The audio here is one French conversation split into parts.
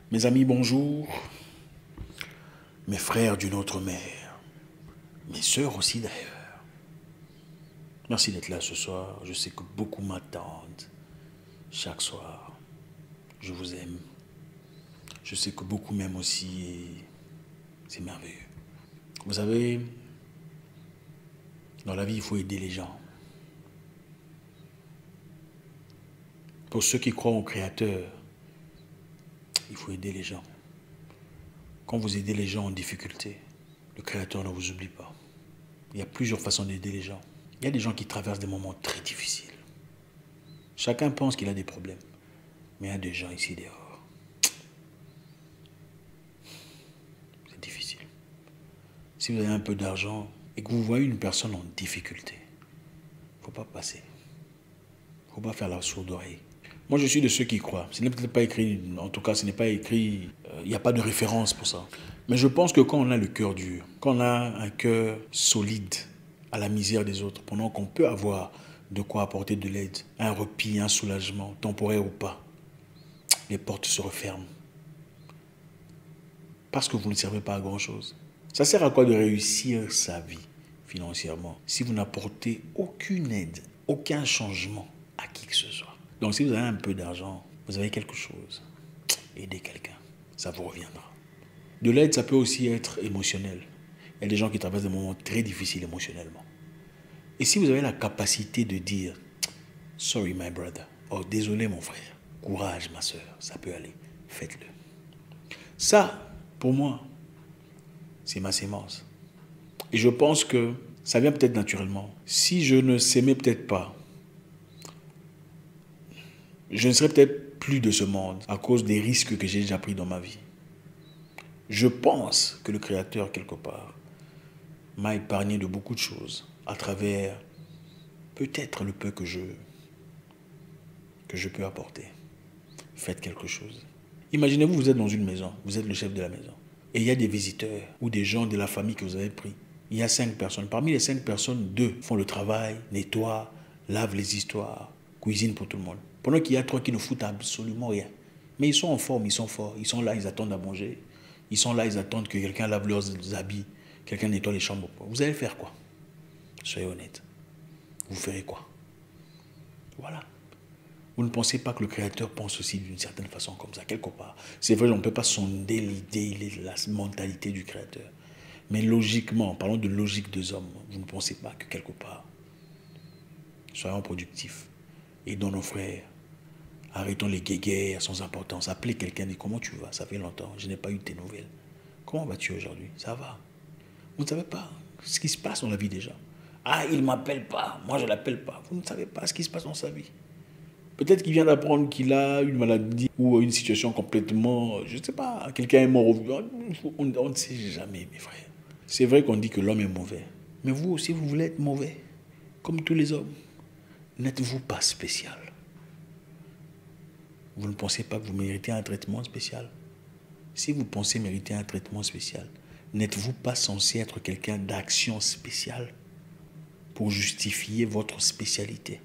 Mes amis, bonjour. Mes frères d'une autre mère. Mes sœurs aussi d'ailleurs. Merci d'être là ce soir. Je sais que beaucoup m'attendent chaque soir. Je vous aime. Je sais que beaucoup m'aiment aussi et c'est merveilleux. Vous savez, dans la vie, il faut aider les gens. Pour ceux qui croient au Créateur, il faut aider les gens. Quand vous aidez les gens en difficulté, le Créateur ne vous oublie pas. Il y a plusieurs façons d'aider les gens. Il y a des gens qui traversent des moments très difficiles. Chacun pense qu'il a des problèmes. Mais il y a des gens ici dehors. C'est difficile. Si vous avez un peu d'argent et que vous voyez une personne en difficulté, il ne faut pas passer. Il ne faut pas faire la sourde oreille. Moi, je suis de ceux qui croient. Ce n'est peut-être pas écrit, en tout cas, ce n'est pas écrit, il n'y a pas de référence pour ça. Mais je pense que quand on a le cœur dur, quand on a un cœur solide à la misère des autres, pendant qu'on peut avoir de quoi apporter de l'aide, un repli, un soulagement, temporaire ou pas, les portes se referment. Parce que vous ne servez pas à grand-chose. Ça sert à quoi de réussir sa vie financièrement si vous n'apportez aucune aide, aucun changement à qui que ce soit? Donc si vous avez un peu d'argent, vous avez quelque chose, aidez quelqu'un, ça vous reviendra. De l'aide, ça peut aussi être émotionnel. Il y a des gens qui traversent des moments très difficiles émotionnellement. Et si vous avez la capacité de dire « Sorry my brother » « Oh désolé mon frère »,« Courage ma soeur », ça peut aller, faites-le. Ça, pour moi, c'est ma sémence. Et je pense que ça vient peut-être naturellement. Si je ne s'aimais peut-être pas, je ne serais peut-être plus de ce monde à cause des risques que j'ai déjà pris dans ma vie. Je pense que le Créateur, quelque part, m'a épargné de beaucoup de choses à travers peut-être le peu que je peux apporter. Faites quelque chose. Imaginez-vous, vous êtes dans une maison, vous êtes le chef de la maison, et il y a des visiteurs ou des gens de la famille que vous avez pris. Il y a 5 personnes. Parmi les 5 personnes, 2 font le travail, nettoient, lavent les histoires, cuisinent pour tout le monde. Pendant qu'il y a 3 qui ne foutent absolument rien. Mais ils sont en forme, ils sont forts, ils sont là, ils attendent à manger. Ils sont là, ils attendent que quelqu'un lave leurs habits, quelqu'un nettoie les chambres. Vous allez faire quoi? Soyez honnête. Vous ferez quoi? Voilà. Vous ne pensez pas que le Créateur pense aussi d'une certaine façon comme ça, quelque part? C'est vrai, on ne peut pas sonder l'idée, la mentalité du Créateur. Mais logiquement, parlons de logique des hommes, vous ne pensez pas que quelque part, soyons productifs, aidons nos frères, arrêtons les guéguerres sans importance, appelez quelqu'un, dit comment tu vas? Ça fait longtemps, je n'ai pas eu tes nouvelles. Comment vas-tu aujourd'hui? Ça va? Vous ne savez pas ce qui se passe dans la vie des gens. Ah, il ne m'appelle pas, moi je ne l'appelle pas. Vous ne savez pas ce qui se passe dans sa vie. Peut-être qu'il vient d'apprendre qu'il a une maladie ou une situation complètement, je ne sais pas, quelqu'un est mort. On ne sait jamais, mes frères. C'est vrai qu'on dit que l'homme est mauvais. Mais vous aussi, vous voulez être mauvais. Comme tous les hommes. N'êtes-vous pas spécial? Vous ne pensez pas que vous méritez un traitement spécial? Si vous pensez mériter un traitement spécial, n'êtes-vous pas censé être quelqu'un d'action spéciale pour justifier votre spécialité?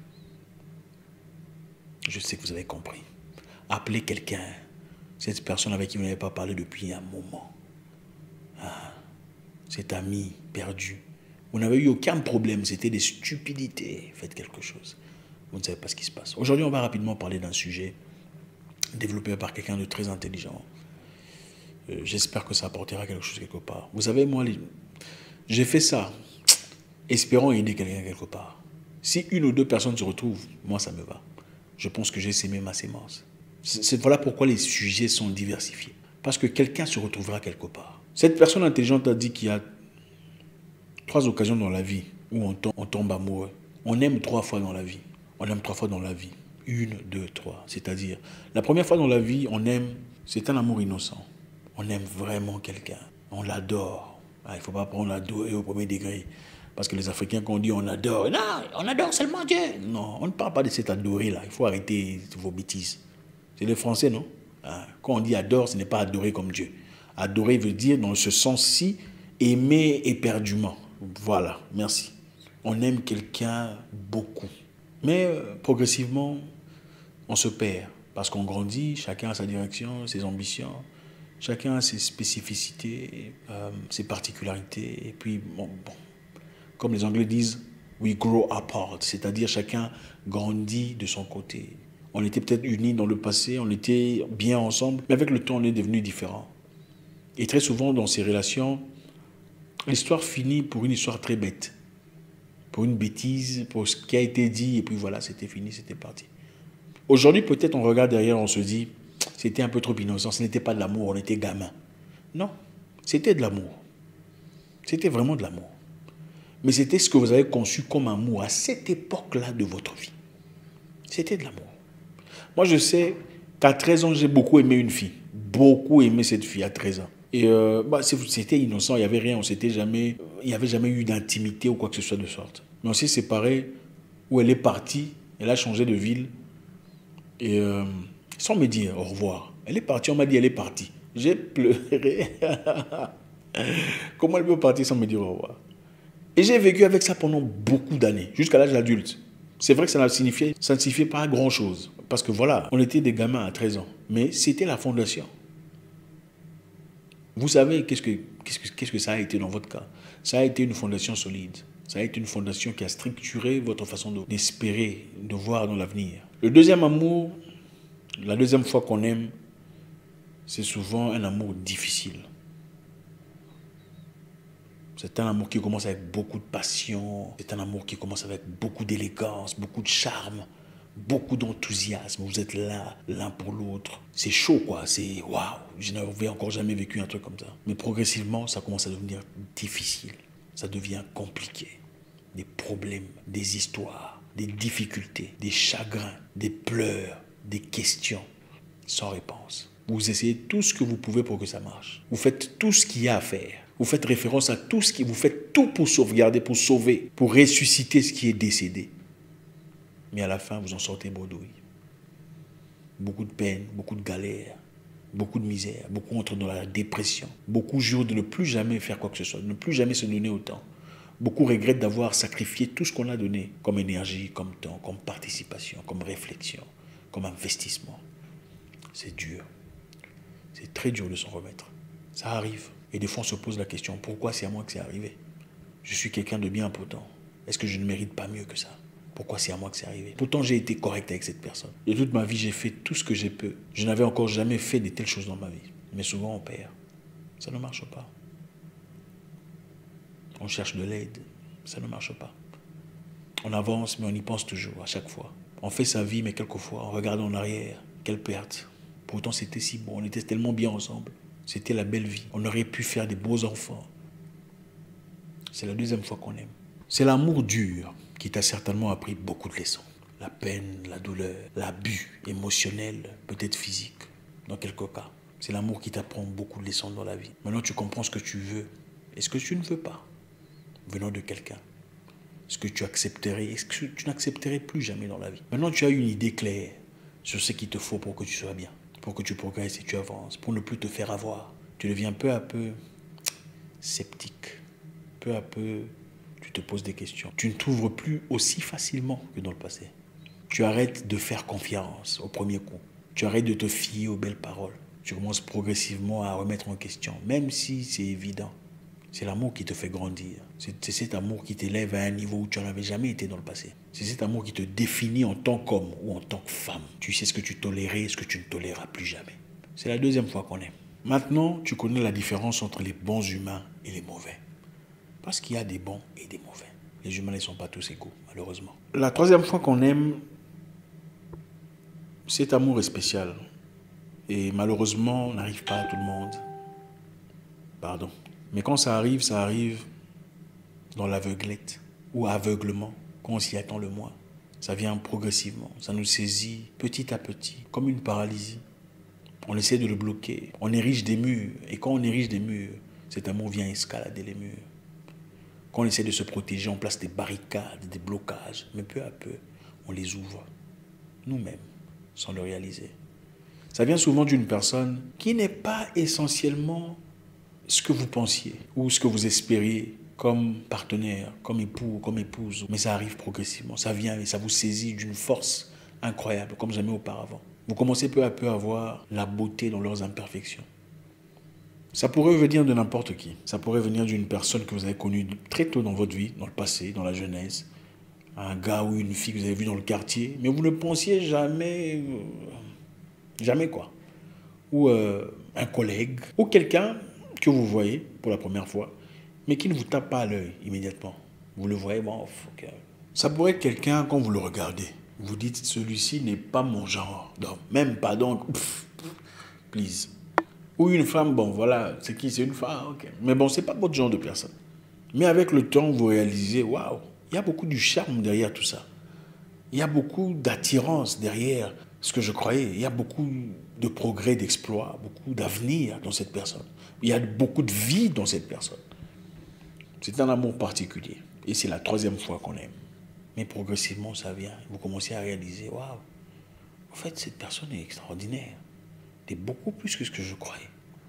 Je sais que vous avez compris. Appelez quelqu'un, cette personne avec qui vous n'avez pas parlé depuis un moment. Ah, cet ami perdu. Vous n'avez eu aucun problème, c'était des stupidités. Faites quelque chose. Vous ne savez pas ce qui se passe. Aujourd'hui, on va rapidement parler d'un sujet développé par quelqu'un de très intelligent. J'espère que ça apportera quelque chose quelque part. Vous savez, moi, j'ai fait ça, espérant aider quelqu'un quelque part. Si une ou deux personnes se retrouvent, moi, ça me va. Je pense que j'ai sémé ma sémence. Voilà pourquoi les sujets sont diversifiés. Parce que quelqu'un se retrouvera quelque part. Cette personne intelligente a dit qu'il y a 3 occasions dans la vie où on tombe amoureux. On aime 3 fois dans la vie. On aime 3 fois dans la vie. 1, 2, 3. C'est-à-dire, la première fois dans la vie, on aime, c'est un amour innocent. On aime vraiment quelqu'un. On l'adore. Il ne faut pas prendre l'adorer au premier degré. Parce que les Africains, quand on dit on adore, non, on adore seulement Dieu. Non, on ne parle pas de cet adorer-là. Il faut arrêter vos bêtises. C'est les Français, non? Quand on dit adore, ce n'est pas adorer comme Dieu. Adorer veut dire, dans ce sens-ci, aimer éperdument. Voilà, merci. On aime quelqu'un beaucoup. Mais progressivement, on se perd. Parce qu'on grandit, chacun a sa direction, ses ambitions, chacun a ses spécificités, ses particularités. Et puis, comme les Anglais disent, we grow apart, c'est-à-dire chacun grandit de son côté. On était peut-être unis dans le passé, on était bien ensemble, mais avec le temps, on est devenus différents. Et très souvent, dans ces relations, l'histoire finit pour une histoire très bête. Pour une bêtise, pour ce qui a été dit, et puis voilà, c'était fini, c'était parti. Aujourd'hui, peut-être on regarde derrière, on se dit, c'était un peu trop innocent, ce n'était pas de l'amour, on était gamin. Non, c'était de l'amour. C'était vraiment de l'amour. Mais c'était ce que vous avez conçu comme amour à cette époque-là de votre vie. C'était de l'amour. Moi, je sais qu'à 13 ans, j'ai beaucoup aimé une fille. Beaucoup aimé cette fille à 13 ans. Et c'était innocent, il n'y avait rien, il n'y avait jamais eu d'intimité ou quoi que ce soit de sorte. Mais on s'est séparés, où elle est partie, elle a changé de ville, et sans me dire au revoir. Elle est partie, on m'a dit elle est partie. J'ai pleuré. Comment elle peut partir sans me dire au revoir? Et j'ai vécu avec ça pendant beaucoup d'années, jusqu'à l'âge adulte. C'est vrai que ça ne signifiait pas grand-chose. Parce que voilà, on était des gamins à 13 ans. Mais c'était la fondation. Vous savez qu'est-ce que ça a été dans votre cas? Ça a été une fondation solide. Ça a été une fondation qui a structuré votre façon d'espérer, de voir dans l'avenir. Le deuxième amour, la deuxième fois qu'on aime, c'est souvent un amour difficile. C'est un amour qui commence avec beaucoup de passion. C'est un amour qui commence avec beaucoup d'élégance, beaucoup de charme, beaucoup d'enthousiasme. Vous êtes là, l'un pour l'autre. C'est chaud, quoi. C'est waouh. Je n'avais encore jamais vécu un truc comme ça. Mais progressivement, ça commence à devenir difficile. Ça devient compliqué. Des problèmes, des histoires, des difficultés, des chagrins, des pleurs, des questions sans réponse. Vous essayez tout ce que vous pouvez pour que ça marche. Vous faites tout ce qu'il y a à faire. Vous faites référence à tout ce qui... Vous faites tout pour sauvegarder, pour sauver, pour ressusciter ce qui est décédé. Mais à la fin, vous en sortez bredouille. Beaucoup de peine, beaucoup de galères, beaucoup de misère. Beaucoup entrent dans la dépression. Beaucoup jurent de ne plus jamais faire quoi que ce soit, de ne plus jamais se donner autant. Beaucoup regrettent d'avoir sacrifié tout ce qu'on a donné comme énergie, comme temps, comme participation, comme réflexion, comme investissement. C'est dur. C'est très dur de s'en remettre. Ça arrive. Et des fois, on se pose la question, pourquoi c'est à moi que c'est arrivé? Je suis quelqu'un de bien important. Est-ce que je ne mérite pas mieux que ça? Pourquoi c'est à moi que c'est arrivé? Pourtant, j'ai été correct avec cette personne. De toute ma vie, j'ai fait tout ce que j'ai pu. Je n'avais encore jamais fait de telles choses dans ma vie. Mais souvent, on perd. Ça ne marche pas. On cherche de l'aide. Ça ne marche pas. On avance, mais on y pense toujours, à chaque fois. On fait sa vie, mais quelquefois, on regarde en arrière. Quelle perte. Pourtant, c'était si bon. On était tellement bien ensemble. C'était la belle vie. On aurait pu faire des beaux enfants. C'est la deuxième fois qu'on aime. C'est l'amour dur qui t'a certainement appris beaucoup de leçons. La peine, la douleur, l'abus émotionnel, peut-être physique, dans quelques cas. C'est l'amour qui t'apprend beaucoup de leçons dans la vie. Maintenant, tu comprends ce que tu veux et ce que tu ne veux pas, venant de quelqu'un. Ce que tu accepterais et ce que tu n'accepterais plus jamais dans la vie. Maintenant, tu as une idée claire sur ce qu'il te faut pour que tu sois bien, pour que tu progresses et tu avances, pour ne plus te faire avoir. Tu deviens peu à peu sceptique. Peu à peu, tu te poses des questions. Tu ne t'ouvres plus aussi facilement que dans le passé. Tu arrêtes de faire confiance au premier coup. Tu arrêtes de te fier aux belles paroles. Tu commences progressivement à remettre en question, même si c'est évident. C'est l'amour qui te fait grandir. C'est cet amour qui t'élève à un niveau où tu n'en avais jamais été dans le passé. C'est cet amour qui te définit en tant qu'homme ou en tant que femme. Tu sais ce que tu tolérais et ce que tu ne toléreras plus jamais. C'est la deuxième fois qu'on aime. Maintenant, tu connais la différence entre les bons humains et les mauvais. Parce qu'il y a des bons et des mauvais. Les humains ne sont pas tous égaux, malheureusement. La troisième fois qu'on aime, cet amour est spécial. Et malheureusement, on n'arrive pas à tout le monde. Pardon. Mais quand ça arrive dans l'aveuglette ou aveuglement, quand on s'y attend le moins. Ça vient progressivement, ça nous saisit petit à petit, comme une paralysie. On essaie de le bloquer, on érige des murs. Et quand on érige des murs, cet amour vient escalader les murs. Quand on essaie de se protéger, on place des barricades, des blocages. Mais peu à peu, on les ouvre, nous-mêmes, sans le réaliser. Ça vient souvent d'une personne qui n'est pas essentiellement ce que vous pensiez ou ce que vous espériez comme partenaire, comme époux, comme épouse. Mais ça arrive progressivement, ça vient et ça vous saisit d'une force incroyable, comme jamais auparavant. Vous commencez peu à peu à voir la beauté dans leurs imperfections. Ça pourrait venir de n'importe qui. Ça pourrait venir d'une personne que vous avez connue très tôt dans votre vie, dans le passé, dans la jeunesse. Un gars ou une fille que vous avez vu dans le quartier, mais vous ne pensiez jamais, jamais quoi. Ou un collègue, ou quelqu'un que vous voyez pour la première fois, mais qui ne vous tape pas à l'œil immédiatement. Vous le voyez, bon, ok. Ça pourrait être quelqu'un quand vous le regardez. Vous dites, celui-ci n'est pas mon genre d'homme. Même pas donc, please. Ou une femme, bon voilà, c'est qui? C'est une femme, ok. Mais bon, c'est pas votre genre de personne. Mais avec le temps, vous réalisez, waouh, il y a beaucoup du charme derrière tout ça. Il y a beaucoup d'attirance derrière ce que je croyais. Il y a beaucoup de progrès, d'exploits, beaucoup d'avenir dans cette personne. Il y a beaucoup de vie dans cette personne. C'est un amour particulier. Et c'est la troisième fois qu'on aime. Mais progressivement, ça vient. Vous commencez à réaliser, waouh, en fait, cette personne est extraordinaire. C'est beaucoup plus que ce que je croyais.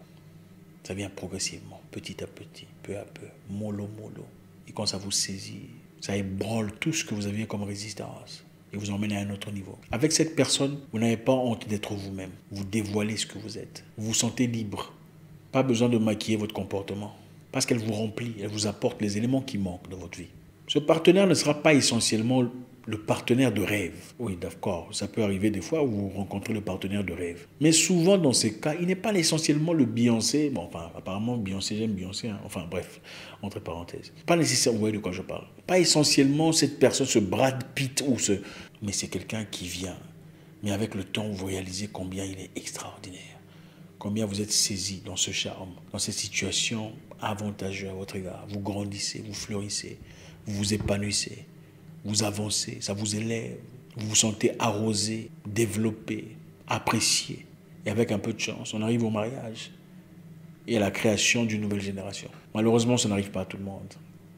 Ça vient progressivement, petit à petit, peu à peu, mollo, mollo. Et quand ça vous saisit, ça ébranle tout ce que vous aviez comme résistance et vous emmène à un autre niveau. Avec cette personne, vous n'avez pas honte d'être vous-même. Vous dévoilez ce que vous êtes. Vous vous sentez libre. Pas besoin de maquiller votre comportement. Parce qu'elle vous remplit, elle vous apporte les éléments qui manquent dans votre vie. Ce partenaire ne sera pas essentiellement le partenaire de rêve. Oui, d'accord, ça peut arriver des fois où vous rencontrez le partenaire de rêve. Mais souvent, dans ces cas, il n'est pas essentiellement le Beyoncé. Bon, enfin, apparemment, Beyoncé, j'aime Beyoncé. Hein. Enfin, bref, entre parenthèses. Pas nécessairement, vous voyez de quoi je parle. Pas essentiellement cette personne, ce Brad Pitt ou ce... Mais c'est quelqu'un qui vient. Mais avec le temps, vous réalisez combien il est extraordinaire. Combien vous êtes saisi dans ce charme, dans cette situation avantageuse à votre égard. Vous grandissez, vous fleurissez, vous vous épanouissez. Vous avancez, ça vous élève, vous vous sentez arrosé, développé, apprécié. Et avec un peu de chance, on arrive au mariage et à la création d'une nouvelle génération. Malheureusement, ça n'arrive pas à tout le monde.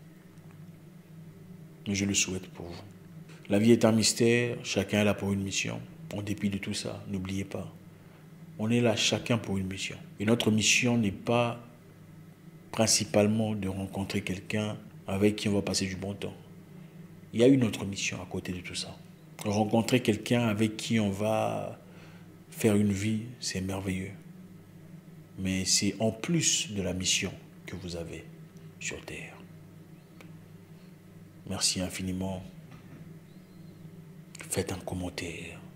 Mais je le souhaite pour vous. La vie est un mystère, chacun est là pour une mission. En dépit de tout ça, n'oubliez pas, on est là chacun pour une mission. Et notre mission n'est pas principalement de rencontrer quelqu'un avec qui on va passer du bon temps. Il y a une autre mission à côté de tout ça. Rencontrer quelqu'un avec qui on va faire une vie, c'est merveilleux. Mais c'est en plus de la mission que vous avez sur Terre. Merci infiniment. Faites un commentaire.